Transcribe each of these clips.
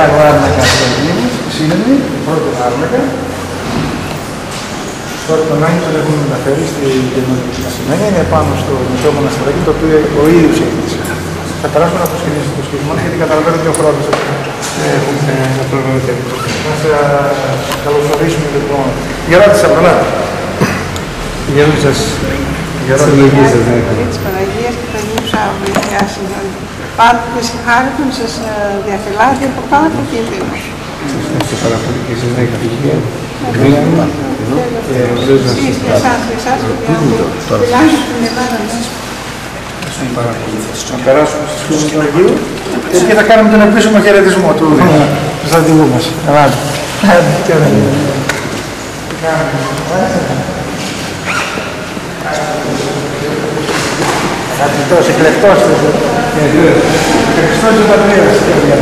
μεγάλο άρνακα σύνδεμη, το πρώτο άρνακα. Τώρα τον Άγιο τον έχουμε μεταφέρει στη Γενοδοτική Σημαία, είναι πάνω στο μικρό μοναστηράκι, το οποίο ο ίδιος έκτισε. Θα περάσουμε να προσκυνήσουμε το σχήμα, γιατί καταλαβαίνω ότι ο χρόνος έχουμε ένα πρόβλημα με τέτοιο. Να σας καλωσορίσουμε λοιπόν. Γεράτη σας, καλά. Γεια σας. Συλλογή σας, ναι. Της Παναγίας και του Αγίου Σάββου, Πάρτε τη χάρη που σας διαφυλάτει από κάτω και εδώ. Ευχαριστώ πάρα πολύ και εσείς να έχετε υγεία. Να περάσουμε στις φίλες του Αγίου και θα κάνουμε τον επίσημο χαιρετισμό του στρατηγού μας. Αγαπητός, εκλεκτός, Χριστός και Πατρίδας.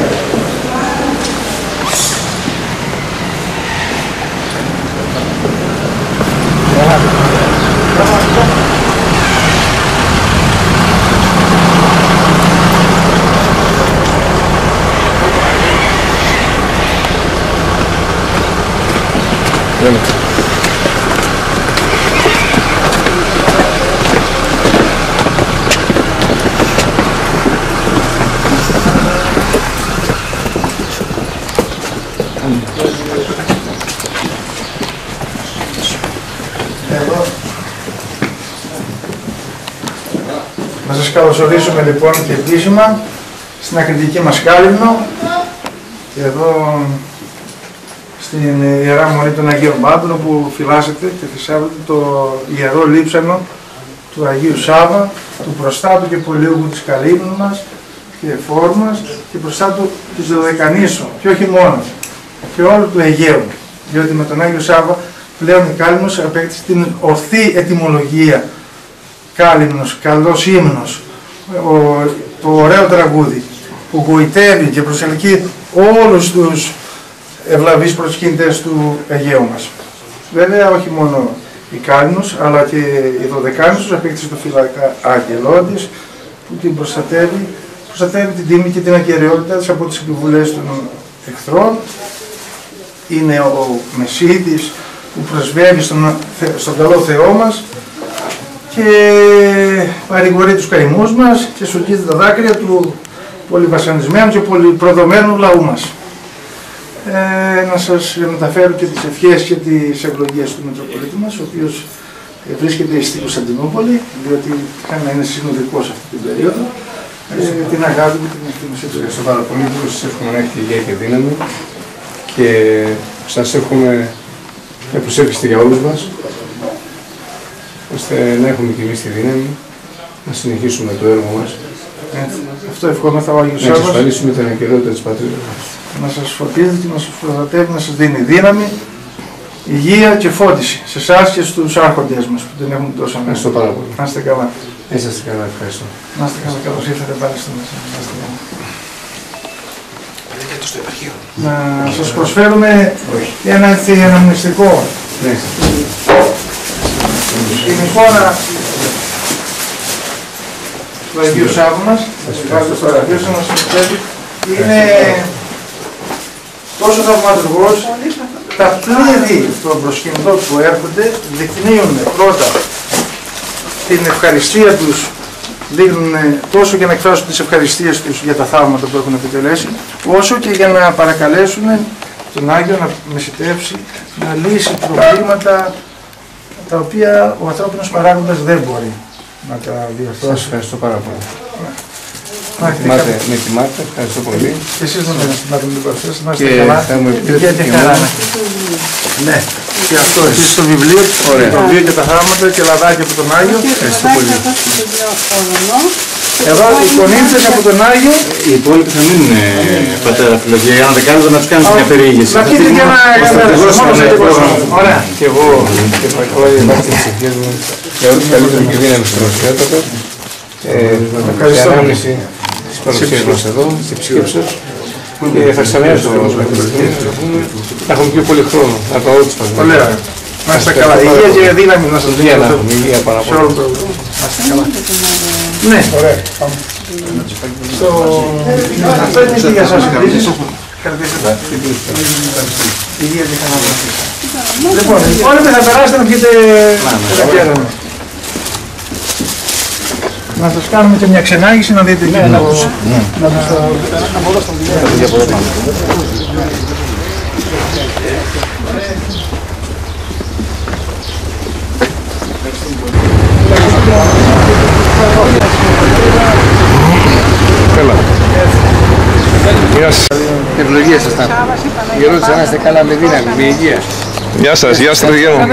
Να σας καλωσορίσουμε λοιπόν και επίσημα στην ακριτική μας Κάλυμνο και εδώ στην Ιερά Μονή των Αγίων Πάντων, όπου φυλάσσεται και θυσιάζεται το Ιερό Λείψανο του Αγίου Σάββα, του προστάτου και πολιούχου της Καλύμνου μας και εφόρου μας και προστάτου της Δωδεκανήσου και όχι μόνο, και όλου του Αιγαίου, διότι με τον Άγιο Σάββα πλέον η Κάλυμνος απέκτησε την ορθή ετυμολογία. Κάλυμνος, καλός ύμνος, το ωραίο τραγούδι που γοητεύει και προσελκύει όλους τους ευλαβείς προσκύνητες του Αιγαίου μας. Βέβαια όχι μόνο η Κάλυμνος αλλά και η Δωδεκάνησος απέκτησε το φύλακα άγγελό της που την προστατεύει την τίμη και την ακεραιότητα της από τις επιβουλές των εχθρών. Είναι ο Μεσίτης που πρεσβεύει στον καλό Θεό μας και παρηγορεί τους καημούς μας και σοκίζει τα δάκρυα του πολυβασανισμένου και πολυπροδομένου λαού μας. Να σας μεταφέρω και τις ευχές και τις ευλογίες του Μητροπολίτη μας, ο οποίος βρίσκεται στην Κωνσταντινούπολη, διότι κάνει να είναι συνοδικός αυτή την περίοδο. Την αγάπη και την εκτίμησή του. Ευχαριστώ πάρα πολύ που σας εύχομαι να έχετε υγεία και δύναμη και σας εύχομαι να προσεύχεστε για όλους μας, ώστε να έχουμε και εμείς τη δύναμη να συνεχίσουμε το έργο μας. Αυτό ευχόμεθα ο Άγιος Σάββας. Να εξασφαλίσουμε την ακεραιότητα της πατρίδας. Να σας φωτίζει και να σας προστατεύει, να σας δίνει δύναμη, υγεία και φώτιση σε εσάς και στους άρχοντες μας που την έχουν τόσο ανάγκη. Ευχαριστώ πάρα πολύ. Να είστε καλά. Να είστε καλά, ευχαριστώ. Να είστε καλά, καλώς ήρθατε πάλι στο μέσα. Να σας προσφέρουμε ένα αναμνηστικό. Την εικόνα του Αγίου Σάββου μας, είναι τόσο θαυματουργός. Τα πλήρη των προσκυνητών που έρχονται δεικνύουν πρώτα την ευχαριστία τους, δείχνουν τόσο για να εκφράσουν τις ευχαριστίες τους για τα θαύματα που έχουν επιτελέσει, όσο και για να παρακαλέσουν τον Άγιο να μεσητεύσει, να λύσει προβλήματα τα οποία ο ανθρώπινος παράγοντας δεν μπορεί να τα διορθώσει. Σας ευχαριστώ πάρα πολύ. Με τιμάτε, ευχαριστώ πολύ. Και εσείς να με τιμάτε με την παρουσία σας, να είστε καλά. Και χαρά. Ναι. Και αυτό εσείς στο βιβλίο, το βιβλίο και τα θαύματα και λαδάκια από τον Άγιο. Ευχαριστώ πολύ. Εδώ οι κονίτσες από τον Άγιο. Οι υπόλοιποι θα μείνουν πατέρα φιλογία, αν δεν κάνετε να τους κάνετε μια περιήγηση. Να πείτε και ένα πρόγραμμα. Ωραία. Και εγώ και παρακαλώ για τις ευχές μου για όλους τους καλύτερους και δύναμη στην Οσιότατο. Σε ανάμνηση της παρουσίας μας εδώ, της επισκέψεως. Και θα ξανέρθω να έχουμε πιο πολύ χρόνο, να το όλους μας. Ωραία. Να είστε καλά. Υγεία και δύναμη να σας δίνει. Υγεία πάρα πολύ. Να είστε καλά. Ναι. Αυτό είναι για σας. Κρατήσετε. Υγεία και καλά. Λοιπόν, οι υπόλοιποι θα περάσετε να πιείτε τα κέρατα. Να σας κάνουμε και μια ξενάγηση να δείτε και να τους Καλά. Γεια σας. Ευλογία σας. Η ερώτηση να είστε καλά με δύναμη, με υγεία. Γεια σας, γεια σας παιδιά μου.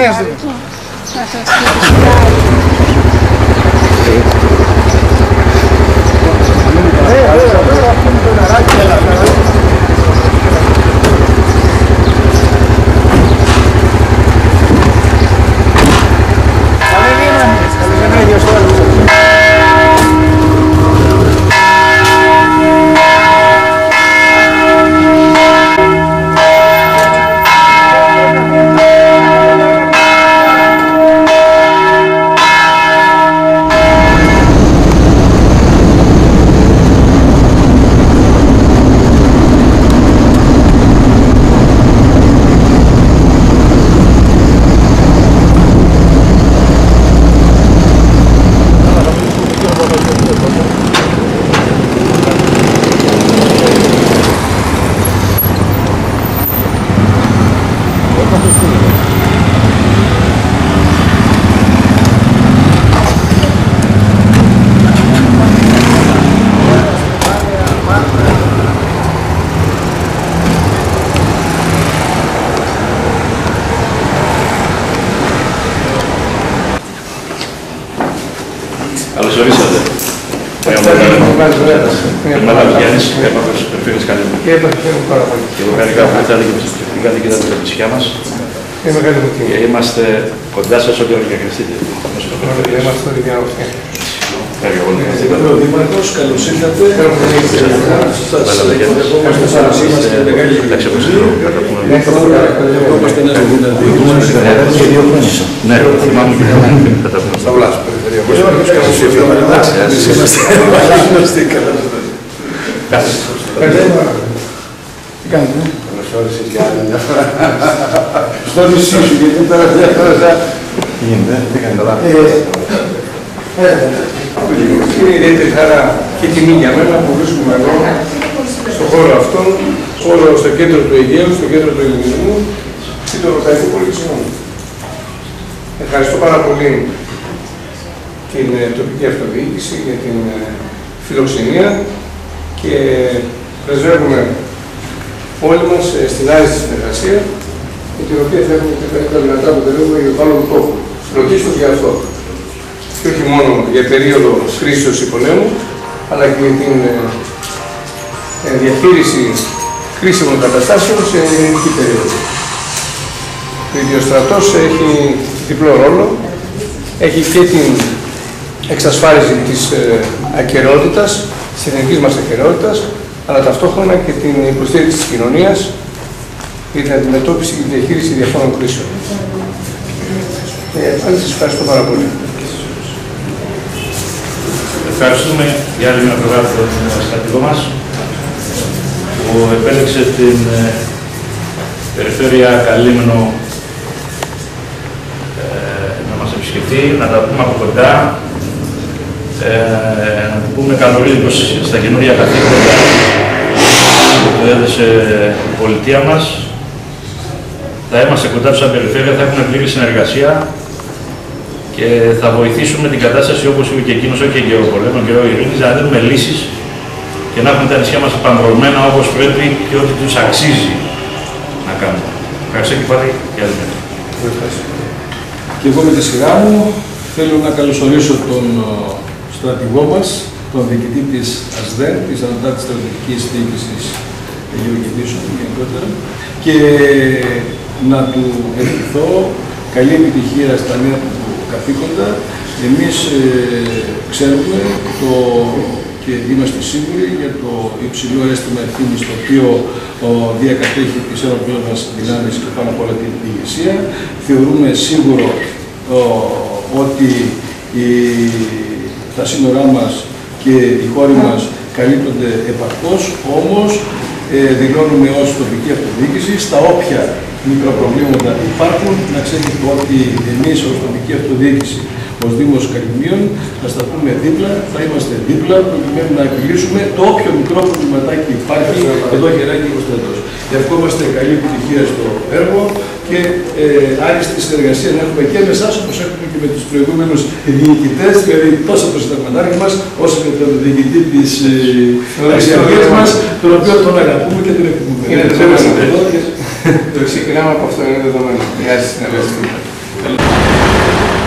Καλώς ορίσατε. Μαλάβης Γιάννης, έπαθος Περιφέρειας Καλλιεργού. Και ευχαριστούμε πάρα πολύ. Και εγώ χάρηκα που ήρθατε και επισκεφτήκατε και τα τηλεπισιά μας. Και είμαστε κοντά σας ό,τι ώρα και χρειαστείτε. Είμαστε στο ίδιο. Ο Δήμαρχος, καλώς ήρθατε. Ναι, θυμάμαι και θα τα πούμε. Στα Βλάσου, περιφερειακός. Καλώς ήρθατε. Τι κάνετε, Καλώς όρισες για άλλη μια φορά. Στο νησί σου, γιατί τώρα διάφορα. Τι γίνεται, τι κάνετε καλά. Είναι ιδιαίτερη χαρά και τιμή για μένα που βρίσκομαι εδώ, στον χώρο αυτόν, στο κέντρο του Αιγαίου, στο κέντρο του ελληνισμού και του ευρωπαϊκού πολιτισμού. Ευχαριστώ πάρα πολύ την τοπική αυτοδιοίκηση για την φιλοξενία και πρεσβεύουμε όλοι μας στην άριστη συνεργασία με την οποία θα έχουμε και τα δυνατά αποτελέσματα για το άλλο τόπο. Πρωτίστως για αυτό. Και όχι μόνο για περίοδο κρίσεως ή πολέμου, αλλά και για την διαχείριση κρίσιμων καταστάσεων σε ελληνική περίοδο. Ο Ιδιοστρατός έχει διπλό ρόλο, έχει και την εξασφάλιση της ακεραιότητας, της εθνικής μας ακεραιότητας, αλλά ταυτόχρονα και την υποστήριξη της κοινωνίας για την αντιμετώπιση και τη διαχείριση διαφόρων κρίσεων. Πάλι σας ευχαριστώ πάρα πολύ. Ευχαριστούμε για άλλη μια φορά τον στρατηγό μας που επέλεξε την περιφέρεια Καλύμνο να μας επισκεφτεί, να τα πούμε από κοντά, να του πούμε καλορίζικος στα καινούργια καθήκοντα που έδωσε η πολιτεία μας. Θα είμαστε κοντά του σαν περιφέρεια, θα έχουμε πλήρη συνεργασία και θα βοηθήσουμε την κατάσταση όπως είπε και εκείνος, όχι και καιρό πολέμου, καιρό ειρήνης, να δίνουμε λύσεις και να έχουμε τα νησιά μας επανδρομένα όπως πρέπει και ό,τι τους αξίζει να κάνουμε. Ευχαριστώ και πάλι για άλλη μέρα. Και εγώ με τη σειρά μου θέλω να καλωσορίσω τον στρατηγό μας, τον διοικητή της ΑΣΔΕ, της Ανωτάτης Στρατιωτικής Διοίκησης Γεωργητήσεων γενικότερα, και να του ευχηθώ καλή επιτυχία στα νέα του καθήκοντα. Εμείς ξέρουμε και είμαστε σίγουροι για το υψηλό αίσθημα ευθύνης το οποίο διακατέχει τις ενόπλες μας δυνάμεις και πάνω απ' όλα την ηγεσία. Θεωρούμε σίγουρο ότι τα σύνορά μας και οι χώροι μας καλύπτονται επαρκώς, όμως δηλώνουμε ως τοπική αυτοδιοίκηση. Στα όποια μικροπροβλήματα υπάρχουν, να ξέρετε ότι εμείς ως τοπική αυτοδιοίκηση, ως Δήμος Καρυμνίων, θα σταθούμε δίπλα, θα είμαστε δίπλα, προκειμένου να επιλύσουμε το όποιο μικρό προβληματάκι υπάρχει εδώ χεράκι ο στρατός. Ευχόμαστε καλή επιτυχία στο έργο και άριστη συνεργασία να έχουμε και με εσάς, όπως έχουμε και με τους προηγούμενους διοικητές, δηλαδή τόσο τον συνταγματάρχη μας, όσο και τον διοικητή της αξιαρχίας μας, τον οποίο τον αγαπούμε και τον εκτιμούμε. Είναι δεδομένο. Το ξεκινάμε από αυτό, είναι δεδομένο. Γεια σας, συνεργασία.